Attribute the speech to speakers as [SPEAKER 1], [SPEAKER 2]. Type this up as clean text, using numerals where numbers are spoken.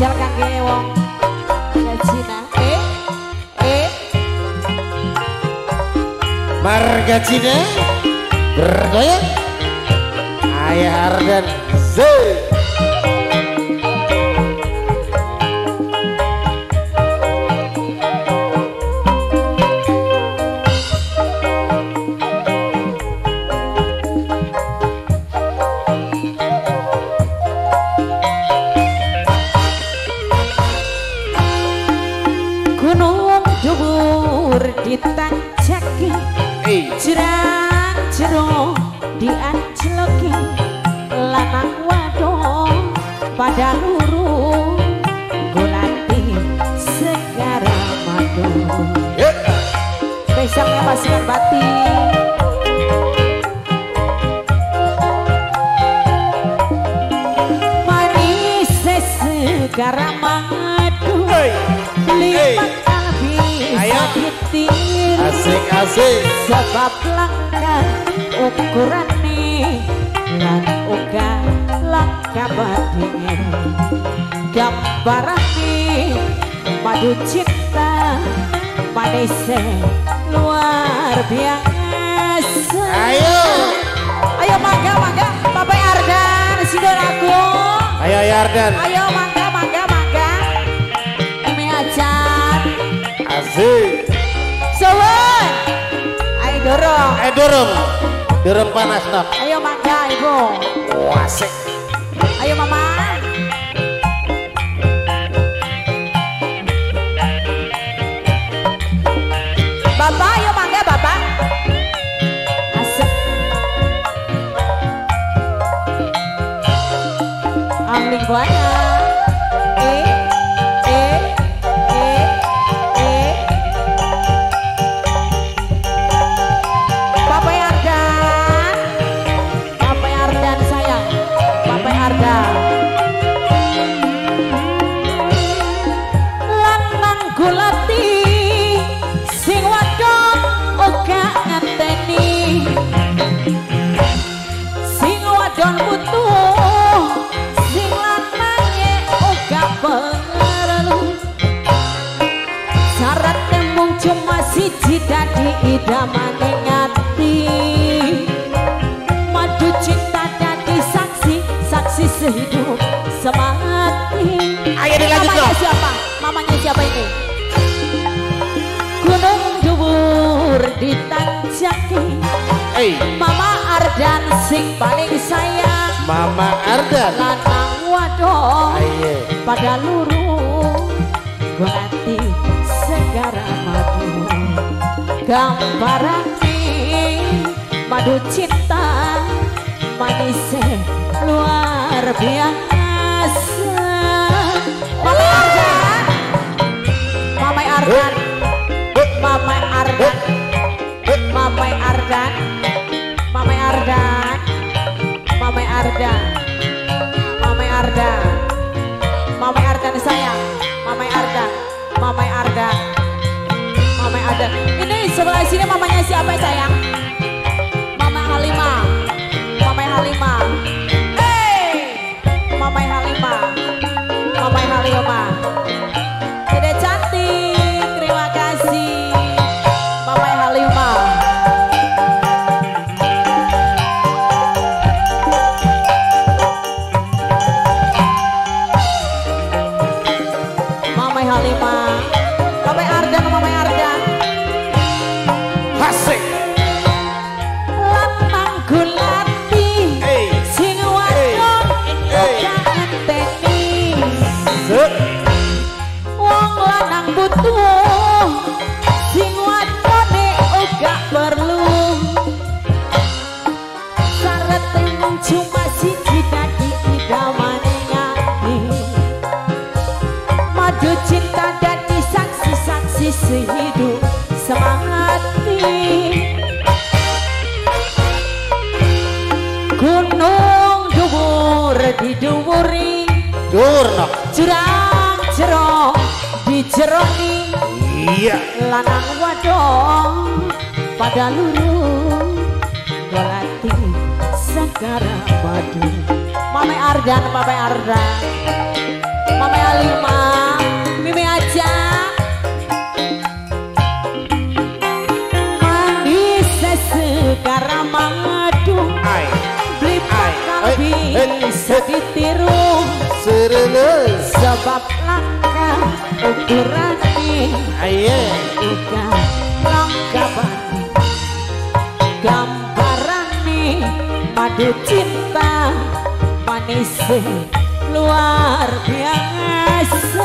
[SPEAKER 1] spesial kangge wong Cina.
[SPEAKER 2] Marga Cina bergoyang Ayah Ardan Z.
[SPEAKER 1] Gunung Dubur ditanjaki, jerang jero dianjloki, lanang wadon pada luru golati segara madu. Besoknya pasukan Bati. Manis segara madu, lima kali ditir.
[SPEAKER 2] Asik-asik.
[SPEAKER 1] Sebab langka ukurane lan uga langka batine, gambarane madu cinta manisnya luar biasa. Ayo mangga Bapak Ardan Sidoraku.
[SPEAKER 2] Ayo Ardan.
[SPEAKER 1] Ayo mangga. Ini acan.
[SPEAKER 2] Asik.
[SPEAKER 1] Sowan. Ayo dorong.
[SPEAKER 2] Dorong panas nak.
[SPEAKER 1] Ayo mangga Ibu.
[SPEAKER 2] Asik.
[SPEAKER 1] Ayo Mama. Bapak, ayo mangga Bapak. Asik. Amling buana. Bapak Ardan sayang. Bapak Ardan. Lanang gulati sing wadon uga ngenteni, sing wadon butuh sing lanange uga perlu. Syaratnya mung cuma siji dadi idamane ngati, madu cinta dadi saksi sehidup semati.
[SPEAKER 2] Ayo dilanjut
[SPEAKER 1] Mamanya siapa? Mamanya siapa ini? Gunung Dubur ditanjaki, Mama Ardan sing paling sayang.
[SPEAKER 2] Mama Ardan.
[SPEAKER 1] Lanang wadon pada luru golati segara madu, gambarane madu cinta manisnya luar biasa. Mama Ardan. Mama Ardan. Mama Ardan. Mama Ardan. Mama Ardan. Mama Ardan. Mama Ardan. Mama Ardan sayang. Mama Ardan. Mama Ardan. Mama Ardan. Ini sebelah sini mamanya siapa sayang? Mama Halimah. Mama Halimah. Mama Halimah. Mama Halimah. Dede cantik, terima kasih Mama Halimah. Mama Halimah. Mama Ardan, Mama Ardan.
[SPEAKER 2] Asik.
[SPEAKER 1] Lanang gulati sing wadon uga ngenteni, wong lanang butuh sing wadone uga perlu. Syaratnya mung cuma siji dadi idamane ngati, madu cinta dadi saksi sehidup semati. Gunung Dubur diduwuri, jurang jero dijeroni, lanang wadon pada luru golati segara madu. Mama Ardan, Mama Ardan. Mama Halimah Mimi aja manis segar madu beli bakal bisa ditiru sebab langka ukurannya udah langka banget gambarannya madu cinta manis luar biasa